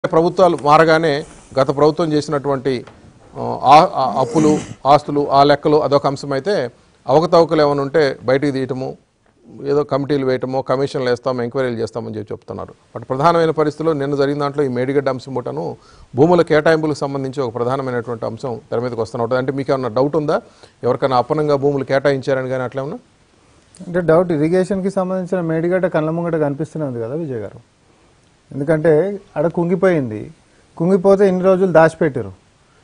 ప్రభుత్వాలు మారగానే గత ప్రభుత్వం చేసినటువంటి అప్పులు ఆస్తులు ఆ లెక్కలు అదొక అంశం అయితే అవకతవకలు ఏమైనా ఉంటే బయటికి తీయటము ఏదో కమిటీలు వేయటమో కమిషన్లు వేస్తాం ఎంక్వైరీలు చేస్తామని చెప్తున్నారు. బట్ ప్రధానమైన పరిస్థితుల్లో నిన్న జరిగిన దాంట్లో ఈ మేడిగడ్డ అంశం పూటను భూముల కేటాయింపులకు సంబంధించి ఒక ప్రధానమైనటువంటి అంశం తెర మీదకి వస్తున్నట్టు. అంటే మీకు ఏమన్నా డౌట్ ఉందా? ఎవరికైనా అప్పనంగా భూములు కేటాయించారని కానీ అట్లా ఉన్నా అంటే డౌట్ ఇరిగేషన్కి సంబంధించిన మేడిగడ్డ కళ్ళ ముంగట కనిపిస్తున్నది కదా విజయ్ గారు. ఎందుకంటే అక్కడ కుంగిపోయింది, కుంగిపోతే ఇన్ని రోజులు దాచిపెట్టారు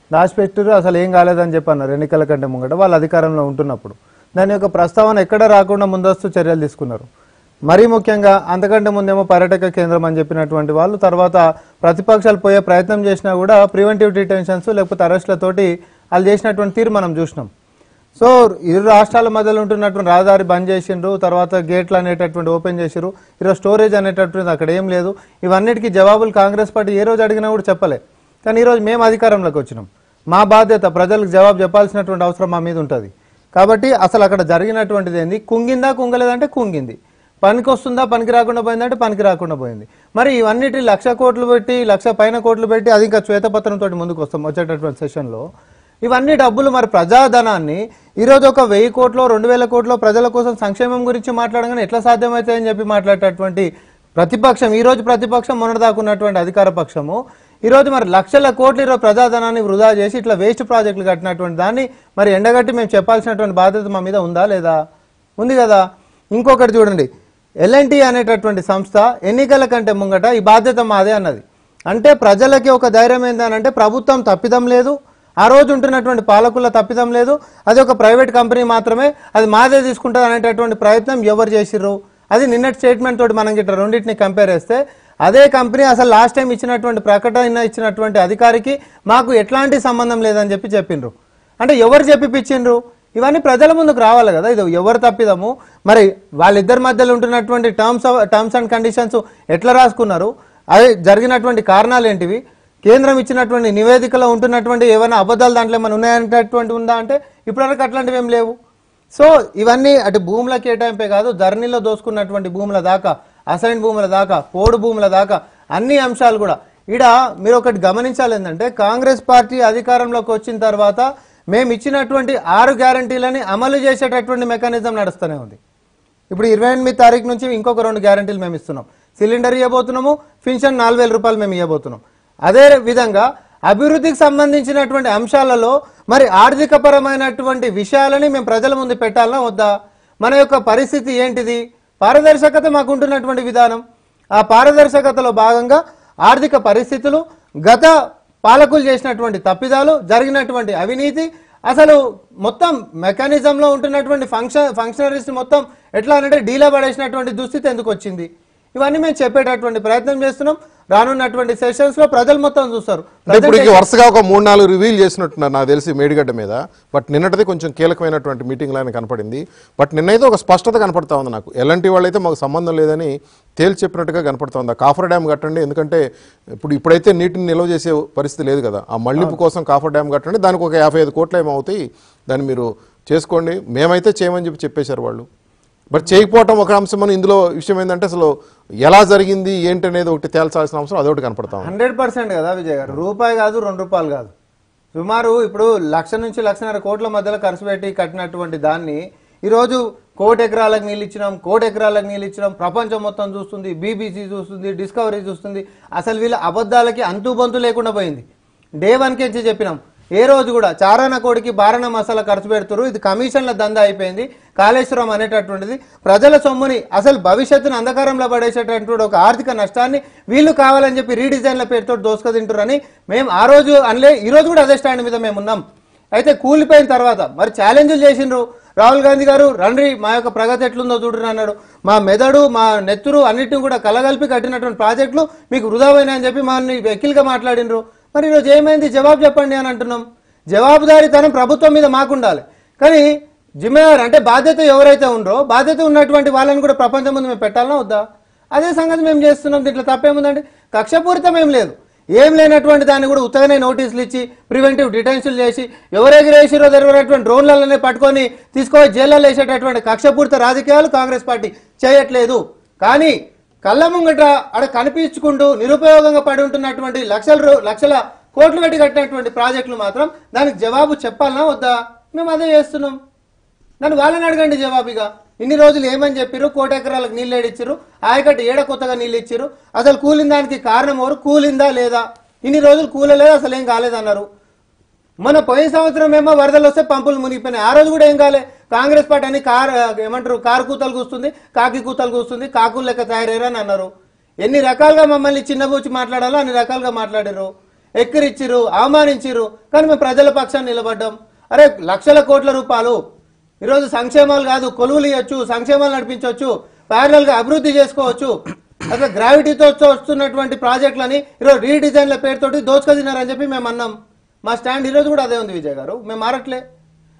అసలు ఏం కాలేదని చెప్పన్నారు ఎన్నికల కంటే ముంగట వాళ్ళు అధికారంలో ఉంటున్నప్పుడు. దాని యొక్క ప్రస్తావన ఎక్కడ రాకుండా ముందస్తు చర్యలు తీసుకున్నారు. మరీ ముఖ్యంగా అంతకంటే ముందేమో పర్యాటక కేంద్రం అని చెప్పినటువంటి వాళ్ళు తర్వాత ప్రతిపక్షాలు పోయే ప్రయత్నం చేసినా కూడా ప్రివెంటివ్ డిటెన్షన్స్ లేకపోతే అరెస్టులతోటి వాళ్ళు చేసినటువంటి తీరు మనం చూసినాం. సో ఇరు రాష్ట్రాల మధ్యలో ఉంటున్నటువంటి రహదారి బంద్ చేసిండ్రు, తర్వాత గేట్లు అనేటటువంటి ఓపెన్ చేసిరు, ఈరోజు స్టోరేజ్ అనేటటువంటిది అక్కడ ఏం లేదు. ఇవన్నిటికీ జవాబులు కాంగ్రెస్ పార్టీ ఏ రోజు అడిగినా కూడా చెప్పలే. కానీ ఈరోజు మేము అధికారంలోకి వచ్చినాం, మా బాధ్యత ప్రజలకు జవాబు చెప్పాల్సినటువంటి అవసరం మా మీద ఉంటుంది. కాబట్టి అసలు అక్కడ జరిగినటువంటిది ఏంది, కుంగిందా కుంగలేదంటే కుంగింది, పనికి వస్తుందా పనికి రాకుండా పోయిందంటే పనికి రాకుండా పోయింది. మరి ఇవన్నిటి 1,00,000 కోట్లు పెట్టి 1,00,000 పైన కోట్లు పెట్టి అది ఇంకా శ్వేతపత్రంతో ముందుకు వస్తాం వచ్చేటటువంటి సెషన్లో. ఇవన్నీ డబ్బులు మరి ప్రజాధనాన్ని ఈరోజు ఒక 1,000 కోట్లు 2,000 కోట్లు ప్రజల కోసం సంక్షేమం గురించి మాట్లాడగానే ఎట్లా సాధ్యమవుతాయని చెప్పి మాట్లాడేటటువంటి ప్రతిపక్షం ఈరోజు ప్రతిపక్షం, మొన్నటిదాకున్నటువంటి అధికార పక్షము ఈరోజు మరి 1,00,000 కోట్లు ఈరోజు ప్రజాధనాన్ని వృధా చేసి ఇట్లా వేస్ట్ ప్రాజెక్టులు కట్టినటువంటి దాన్ని మరి ఎండగట్టి మేము చెప్పాల్సినటువంటి బాధ్యత మా మీద ఉందా లేదా? ఉంది కదా. ఇంకొకటి చూడండి, ఎల్ఎన్టీ అనేటటువంటి సంస్థ ఎన్నికల కంటే ముంగట ఈ బాధ్యత మాదే అన్నది. అంటే ప్రజలకి ఒక ధైర్యం ఏంటంటే ప్రభుత్వం తప్పిదం లేదు, ఆ రోజు ఉంటున్నటువంటి పాలకుల తప్పిదం లేదు, అది ఒక ప్రైవేట్ కంపెనీ మాత్రమే, అది మాదే తీసుకుంటుంది అనేటటువంటి ప్రయత్నం ఎవరు చేసిర్రు? అది నిన్నటి స్టేట్మెంట్ తోటి మనం గిట్ట రెండింటిని కంపేర్ చేస్తే అదే కంపెనీ అసలు లాస్ట్ టైం ఇచ్చినటువంటి ప్రకటన ఇచ్చినటువంటి అధికారికి మాకు ఎట్లాంటి సంబంధం లేదని చెప్పిండ్రు. అంటే ఎవరు చెప్పిపించిండ్రు? ఇవన్నీ ప్రజల ముందుకు రావాలి కదా. ఇది ఎవరు తప్పిదము? మరి వాళ్ళిద్దరి మధ్యలో ఉంటున్నటువంటి టర్మ్స్ అండ్ కండిషన్స్ ఎట్లా రాసుకున్నారు? అదే జరిగినటువంటి కారణాలు ఏంటివి? కేంద్రం ఇచ్చినటువంటి నివేదికలో ఉంటున్నటువంటి ఏమైనా అబద్ధాలు దాంట్లో ఏమైనా ఉన్నాయనేటటువంటి ఉందా అంటే ఇప్పటివరకు అట్లాంటివి ఏం లేవు. సో ఇవన్నీ అటు భూముల కేటాయింపే కాదు, ధరణిలో దోసుకున్నటువంటి భూముల దాకా, అసైన్ భూముల దాకా, పోడు భూముల దాకా అన్ని అంశాలు కూడా ఈడ మీరు ఒకటి గమనించాలి. ఏంటంటే కాంగ్రెస్ పార్టీ అధికారంలోకి వచ్చిన తర్వాత మేము ఇచ్చినటువంటి 6 గ్యారంటీలని అమలు చేసేటటువంటి మెకానిజం నడుస్తూనే ఉంది. ఇప్పుడు 28వ తారీఖు నుంచి ఇంకొక 2 గ్యారంటీలు మేము ఇస్తున్నాం. సిలిండర్ ఇవ్వబోతున్నాము, పెన్షన్ 4,000 రూపాయలు మేము ఇవ్వబోతున్నాం. అదే విధంగా అభివృద్ధికి సంబంధించినటువంటి అంశాలలో మరి ఆర్థిక పరమైనటువంటి విషయాలని మేము ప్రజల ముందు పెట్టాలన్నా వద్దా? మన యొక్క పరిస్థితి ఏంటిది? పారదర్శకత మాకు ఉంటున్నటువంటి విధానం, ఆ పారదర్శకతలో భాగంగా ఆర్థిక పరిస్థితులు, గత పాలకులు చేసినటువంటి తప్పిదాలు, జరిగినటువంటి అవినీతి, అసలు మొత్తం మెకానిజంలో ఉంటున్నటువంటి ఫంక్షనరీస్ మొత్తం ఎట్లా అంటే డీలా పడేసినటువంటి దుస్థితి ఎందుకు వచ్చింది? ఇవన్నీ మేము చెప్పేటటువంటి ప్రయత్నం చేస్తున్నాం. రానున్నటువంటి సెషన్స్ లో ప్రజలు మొత్తం చూస్తారు. ఇప్పుడు వరుసగా ఒక 3-4 రివీల్ చేసినట్టున్నారు నాకు తెలిసి మేడిగడ్డ మీద. బట్ నిన్నటిది కొంచెం కీలకమైనటువంటి మీటింగ్ లాగా కనపడింది. బట్ నిన్నైతే ఒక స్పష్టత కనపడతా ఉంది నాకు. ఎలాంటి వాళ్ళైతే మాకు సంబంధం లేదని తేల్చి చెప్పినట్టుగా కనపడతా ఉంది. కాఫర్ డ్యామ్ కట్టండి, ఎందుకంటే ఇప్పుడైతే నీటిని నిల్వ చేసే పరిస్థితి లేదు కదా, ఆ మళ్లింపు కోసం కాఫర్ డ్యామ్ కట్టండి, దానికి ఒక 55 కోట్లు ఏమవుతాయి, దాన్ని మీరు చేసుకోండి, మేమైతే చేయమని చెప్పేశారు వాళ్ళు. బట్ చేయకపోవటం ఒక అంశం. అని ఇందులో విషయం ఏంటంటే అసలు ఎలా జరిగింది ఏంటి అనేది ఒకటి తేల్చాల్సిన అవసరం అదొకటి కనపడతాం. 100% కదా విజయ్ గారు. రూపాయి కాదు, 2 రూపాయలు కాదు, సుమారు ఇప్పుడు 1,00,000 నుంచి 1,50,000 కోట్ల మధ్యలో ఖర్చు పెట్టి కట్టినటువంటి దాన్ని ఈరోజు 1 కోటి ఎకరాలకు నీళ్ళు ఇచ్చినాం, 1 కోటి ఎకరాలకు నీళ్ళు ఇచ్చినాం, ప్రపంచం మొత్తం చూస్తుంది, BBC చూస్తుంది, డిస్కవరీ చూస్తుంది. అసలు వీళ్ళ అబద్ధాలకి అంతుబంతు లేకుండా పోయింది. డే 1 నుంచి చెప్పినాం, ఏ రోజు కూడా చారాన కోడికి బారణ మసాలా ఖర్చు పెడుతున్నారు, ఇది కమిషన్ల దందా అయిపోయింది, కాళేశ్వరం అనేటటువంటిది ప్రజల సొమ్ముని అసలు భవిష్యత్తును అంధకారంలో పడేసేటటువంటి ఒక ఆర్థిక నష్టాన్ని వీళ్ళు కావాలని చెప్పి రీడిజైన్ల పేరుతో దోసుకతింటారని మేము ఆ రోజు అనలే. ఈ రోజు కూడా అదే స్టాండ్ మీద మేము ఉన్నాం. అయితే కూలిపోయిన తర్వాత మరి ఛాలెంజ్లు చేసిండ్రు. రాహుల్ గాంధీ గారు రండి మా యొక్క ప్రగతి ఎట్లుందో చూడరు అన్నాడు. మా మెదడు మా నెత్తురు అన్నిటిని కూడా కలగలిపి కట్టినటువంటి ప్రాజెక్టులు మీకు వృధాపోయినా అని చెప్పి మా వెకిల్గా మాట్లాడినరు. మరి ఈరోజు ఏమైంది? జవాబు చెప్పండి అని అంటున్నాం. జవాబుదారీతనం ప్రభుత్వం మీద మాకుండాలి. కానీ జిమ్మేదారు అంటే బాధ్యత ఎవరైతే ఉండరో బాధ్యత ఉన్నటువంటి వాళ్ళని కూడా ప్రపంచం ముందు మేము పెట్టాలన్నా వద్దా? అదే సంగతి మేము చేస్తున్నాం. దీంట్లో తప్పేముందండి? కక్షపూరితం ఏం లేదు, ఏం లేనటువంటి దాన్ని కూడా ఉత్తగానే నోటీసులు ఇచ్చి ప్రివెంటివ్ డిటెన్షన్ చేసి ఎవరెగిరేసిరో తెలియనటువంటి డ్రోన్లనే పట్టుకొని తీసుకొని జైల్లో వేసేటటువంటి కక్షపూరిత రాజకీయాలు కాంగ్రెస్ పార్టీ చేయట్లేదు. కానీ కళ్ళ ముంగట అక్కడ కనిపించుకుంటూ నిరుపయోగంగా పడి ఉంటున్నటువంటి లక్షల కోట్లు పెట్టి కట్టినటువంటి ప్రాజెక్టులు మాత్రం దానికి జవాబు చెప్పాలనా వద్దా? మేము అదే చేస్తున్నాం. దాన్ని వాళ్ళని అడగండి జవాబుగా. ఇన్ని రోజులు ఏమని చెప్పారు? 1 కోటి ఎకరాలకు నీళ్ళు ఏడిచ్చారు, ఆయకట్టు ఏడ కొత్తగా నీళ్ళు ఇచ్చారు, అసలు కూలిన దానికి కారణం ఎవరు? కూలిందా లేదా? ఇన్ని రోజులు కూలలేదు, అసలు ఏం కాలేదన్నారు. మన పోయిన సంవత్సరం ఏమో వరదలు వస్తే పంపులు మునిగిపోయినాయి, ఆ రోజు కూడా ఏం కాలే. కాంగ్రెస్ పార్టీ అని కారు కూతలు కూస్తుంది, కాకి కూతలు కూస్తుంది, కాకులు లెక్క తయారయ్యారని అన్నారు. ఎన్ని రకాలుగా మమ్మల్ని చిన్నబూచి మాట్లాడాలో అన్ని రకాలుగా మాట్లాడారు, ఎక్కిరిచ్చిరు, అవమానించిరు. కానీ మేము ప్రజల పక్షాన్ని నిలబడ్డాం. అరే లక్షల కోట్ల రూపాయలు ఈరోజు సంక్షేమాలు కాదు, కొలువులు ఇవ్వచ్చు, సంక్షేమాలు నడిపించవచ్చు, ప్యారలల్ గా అభివృద్ధి చేసుకోవచ్చు. అసలు గ్రావిటీతో వస్తున్నటువంటి ప్రాజెక్టులని ఈరోజు రీడిజైన్ల పేరుతోటి దోచుక తిన్నారని చెప్పి మేము అన్నాం. మా స్టాండ్ ఈరోజు కూడా అదే ఉంది విజయ్ గారు, మేము మారట్లే.